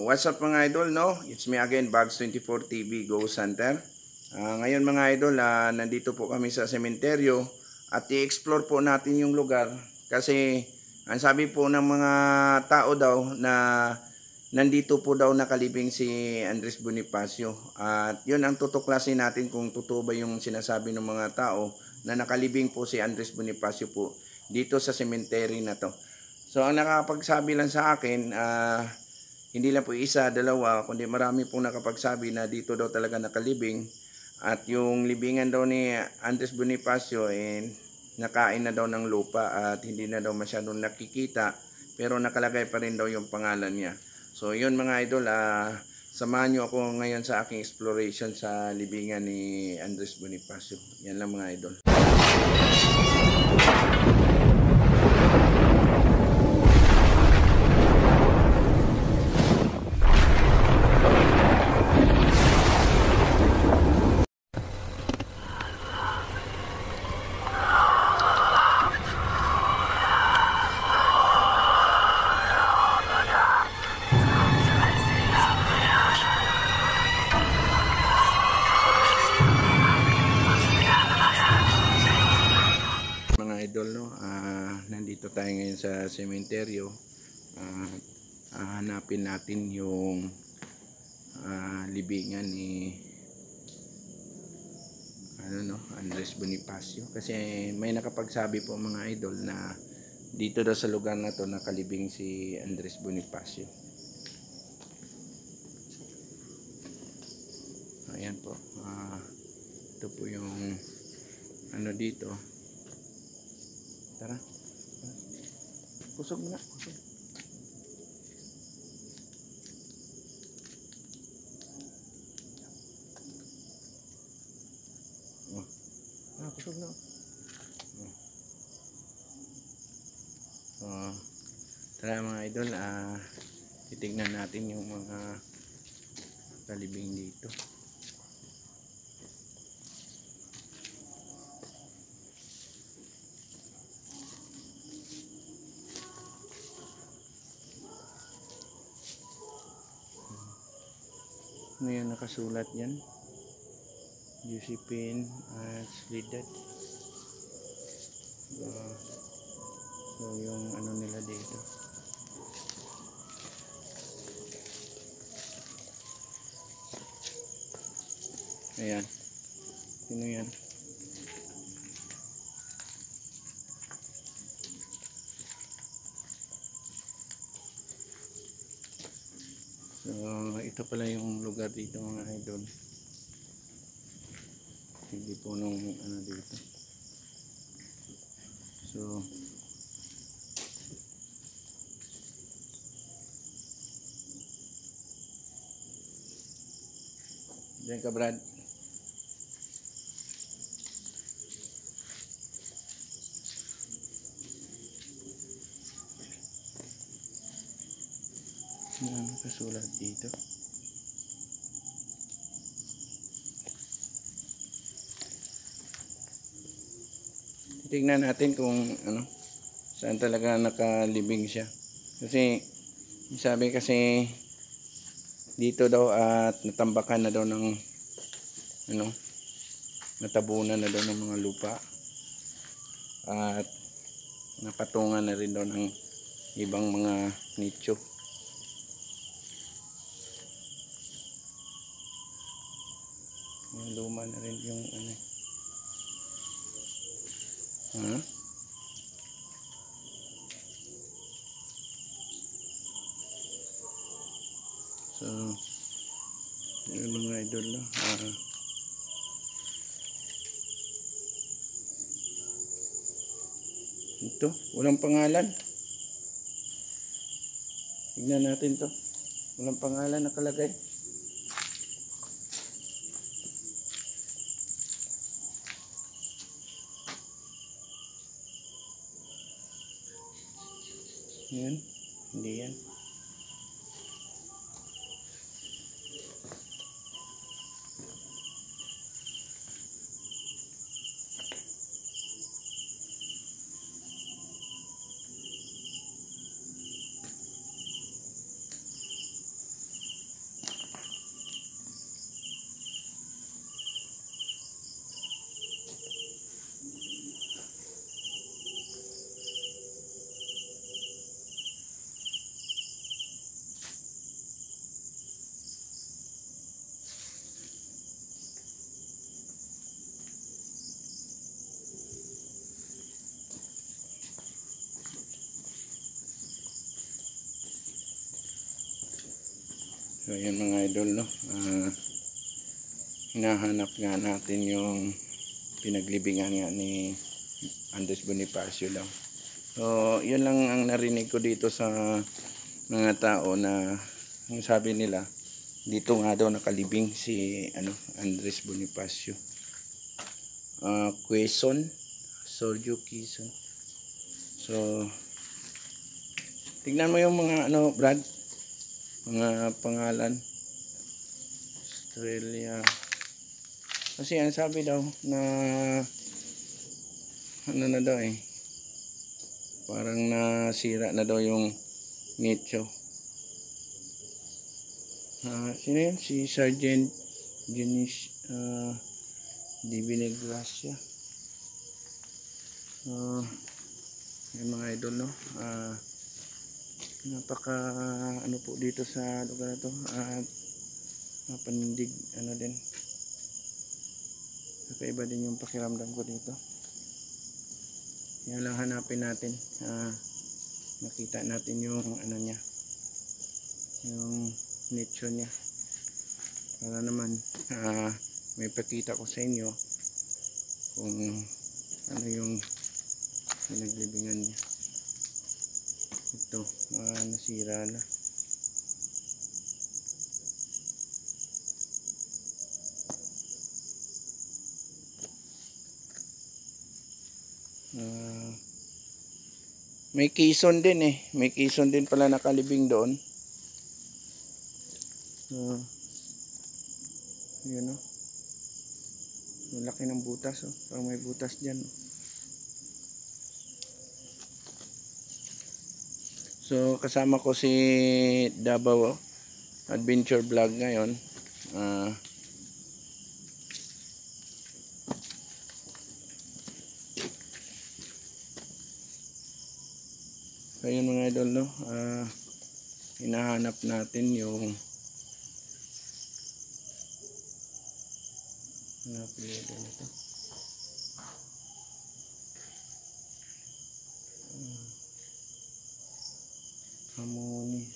What's up mga idol, no? It's me again, Bags24 TV Ghost Hunter. Ngayon mga idol, nandito po kami sa sementeryo at i-explore po natin yung lugar kasi ang sabi po ng mga tao daw na nandito po daw nakalibing si Andres Bonifacio. At yun ang tutuklasin natin kung totoo ba yung sinasabi ng mga tao na nakalibing po si Andres Bonifacio po dito sa sementeryo na to. So ang nakapagsabi lang sa akin, hindi lang po isa, dalawa, kundi marami pong nakapagsabi na dito daw talaga nakalibing. At yung libingan daw ni Andres Bonifacio, nakain na daw ng lupa at hindi na daw masyadong nakikita. Pero nakalagay pa rin daw yung pangalan niya. So yun mga idol, samahan nyo ako ngayon sa aking exploration sa libingan ni Andres Bonifacio. Yan lang mga idol. Idol, no? Nandito tayo ngayon sa sementeryo. Hanapin natin yung libingan ni Andres Bonifacio kasi may nakapagsabi po mga idol na dito daw sa lugar na to nakalibing si Andres Bonifacio. Ayan po, ito po yung dito. Tara. Pusog mo na. Pusog. Pusog na. Tara mga idol. Titignan natin yung mga kalibing dito. Ano yung nakasulat yan? Josephine Slidad. So yung nila dito. Ayan. Sino yan? So ito pala yung lugar dito mga idol. Hindi po nung dito. So diyan ka Brad. Nakasulat dito. Tingnan natin kung saan talaga nakalibing siya. Kasi sabi kasi dito daw at natambakan na daw ng natabunan na daw ng mga lupa. At napatungan na rin daw ng ibang mga nicho. Luma na rin yung So yung mga idol ito, walang pangalan. Tignan natin to. Walang pangalan nakalagay. Yan, hindi yan. So yan mga idol, no. Hinahanap nga natin yung pinaglibingan nga ni Andres Bonifacio daw. So yun lang ang narinig ko dito sa mga tao na ang sabi nila dito nga daw nakalibing si Andres Bonifacio. Quezon, Sorjo, Quezon. So tignan mo yung mga Brad, mga pangalan. Australia. Kasi ang sabi daw na na daw parang nasira na daw yung nicho. Sino yun? Si Sergeant Janice Divine Gracia. Yung mga idol, no. Napaka po dito sa lugar na to. Panindig din. Kakaiba din yung pakiramdam ko dito. Yan lang hanapin natin. Makita natin yung niya, yung nicho niya, para naman may pakita ko sa inyo kung ano yung pinaglibingan niya. Ito nasira na. May Quezon din may Quezon din pala nakalibing doon. Yun malaki ng butas parang may butas dyan. So kasama ko si Davao Adventure Vlog ngayon. Ayun mga idol, no. Hinahanap natin yung napilido nito. Harmonies.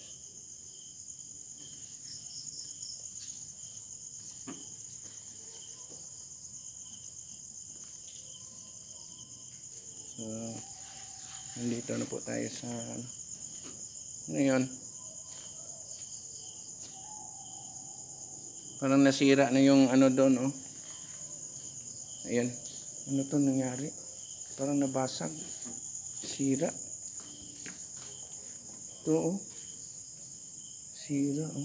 So nandito na po tayo sa ngayon. Parang nasira na yung doon ayan, ano to nangyari, parang nabasag, sira to sira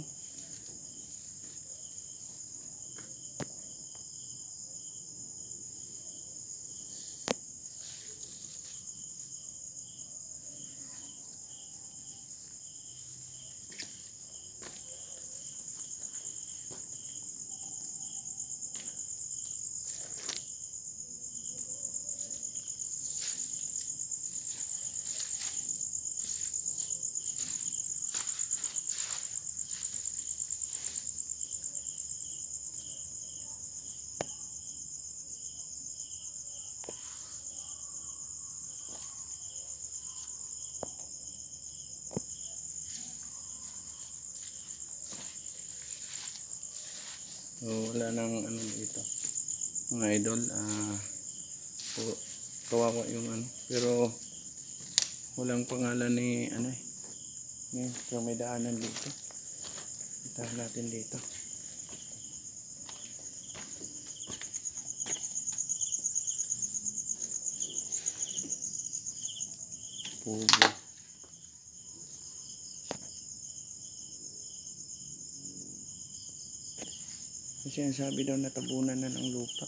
So wala nang dito mga idol. Kawawa yung pero walang pangalan ni Ngayon, so may daanan dito. Itahan natin dito. Pugo. Kasi ang sabi daw natabunan na ng lupa.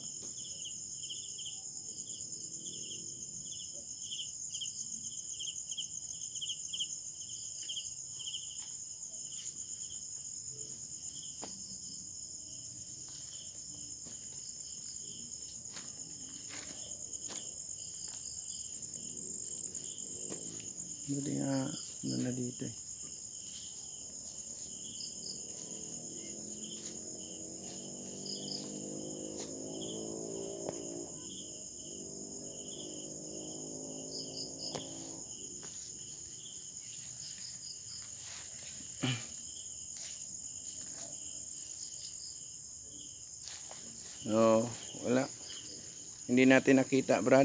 Buti nga na dito No, wala. Hindi natin nakita, Brad.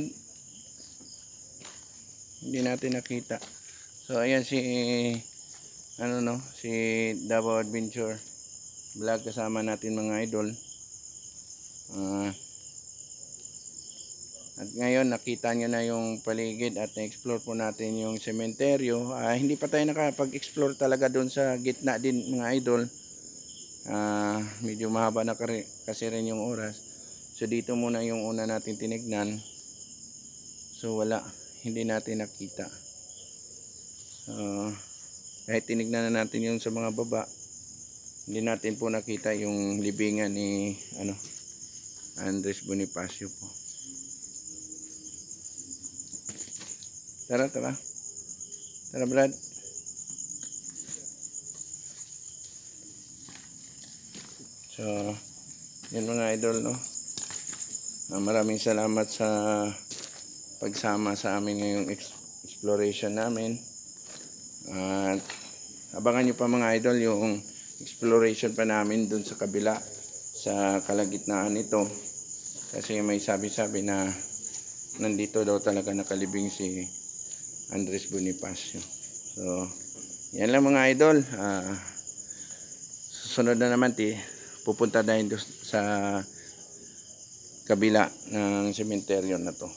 Hindi natin nakita. So ayan si si Davao Adventure Vlog kasama natin mga idol. Ah, at ngayon nakita nyo na yung paligid at na-explore po natin yung sementeryo. Hindi pa tayo nakapag-explore talaga doon sa gitna din mga idol. Medyo mahaba na kasi rin yung oras. So dito muna yung una natin tinignan. So wala, hindi natin nakita. Kahit tinignan na natin yung sa mga baba, hindi natin po nakita yung libingan ni Andres Bonifacio po. Tara Brad. So yun mga idol, no. Maraming salamat sa pagsama sa amin ngayong exploration namin. At abangan nyo pa mga idol yung exploration pa namin dun sa kabila, sa kalagitnaan nito, kasi may sabi-sabi na nandito daw talaga nakalibing si Andres Bonifacio. So yan lang mga idol. Susunod na naman pupunta dahil sa kabila ng sementeryo na to.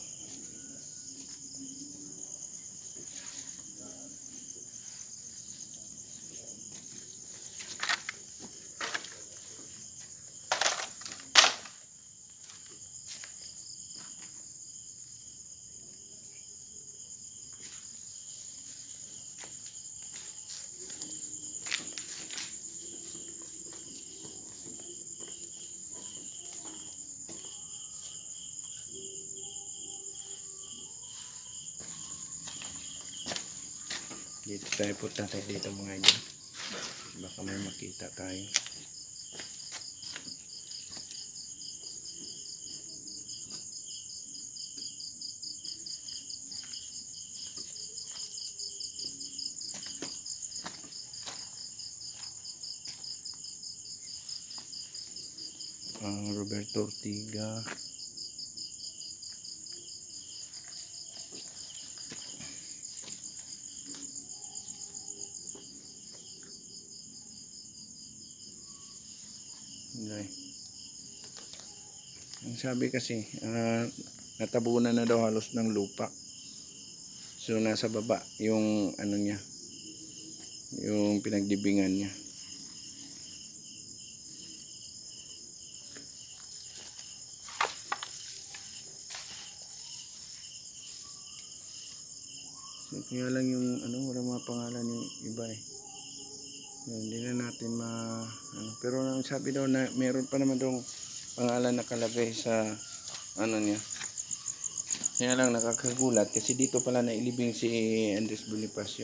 Dito tayo, punta tayo dito mga idol. Baka may makita tayo. Roberto Ortiga. Okay. Ang sabi kasi, natabunan na daw halos ng lupa. So nasa baba yung niya, yung pinagdibingan niya. So kaya lang yung wala mga pangalan yung iba eh. Hindi na natin pero ang sabi daw na meron pa naman daw pangalan nakalagay sa niya. Kaya lang nakakagulat kasi dito pala nailibing si Andres Bonifacio.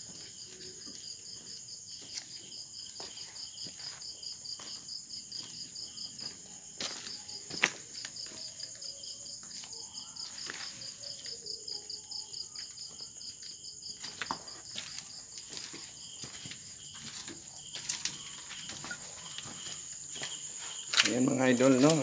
Ayan mga idol, no.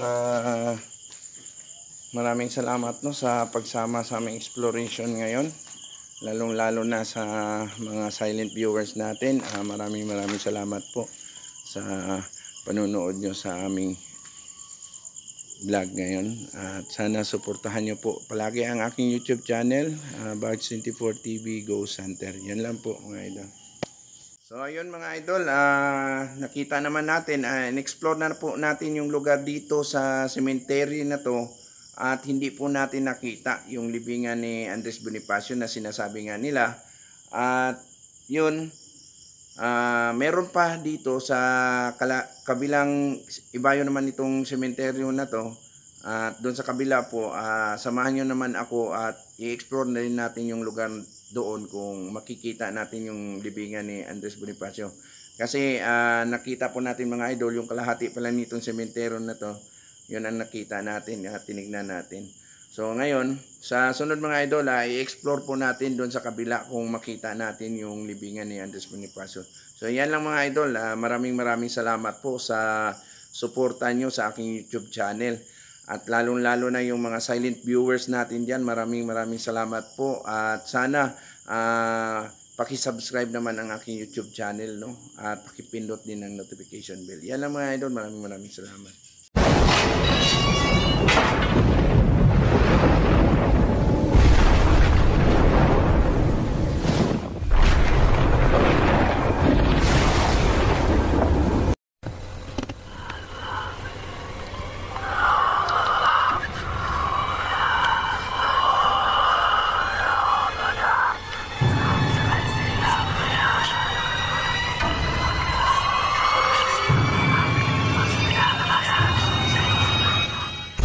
Maraming salamat, no, sa pagsama sa aming exploration ngayon. Lalong-lalo na sa mga silent viewers natin. Maraming salamat po sa panonood nyo sa aming vlog ngayon. At sana suportahan nyo po palagi ang aking YouTube channel, Bards24 TV Ghost Hunter. Yan lang po mga idol. So ayun mga idol, nakita naman natin, in-explore na po natin yung lugar dito sa cemetery na to, at hindi po natin nakita yung libingan ni Andres Bonifacio na sinasabi nga nila. At yun, meron pa dito sa kabilang ibayo naman itong cemetery na to. At doon sa kabila po, samahan nyo naman ako at i-explore na rin natin yung lugar doon kung makikita natin yung libingan ni Andres Bonifacio. Kasi nakita po natin mga idol, yung kalahati pala nitong sementeryo na to, yun ang nakita natin at tinignan natin. So ngayon, sa sunod mga idol, i-explore po natin doon sa kabila kung makita natin yung libingan ni Andres Bonifacio. So yan lang mga idol, maraming salamat po sa suportahan nyo sa aking YouTube channel. At lalong-lalo na yung mga silent viewers natin dyan, maraming salamat po. At sana paki-subscribe naman ang aking YouTube channel, no? At paki-pindot din ang notification bell. Yan lang mga idol, maraming salamat.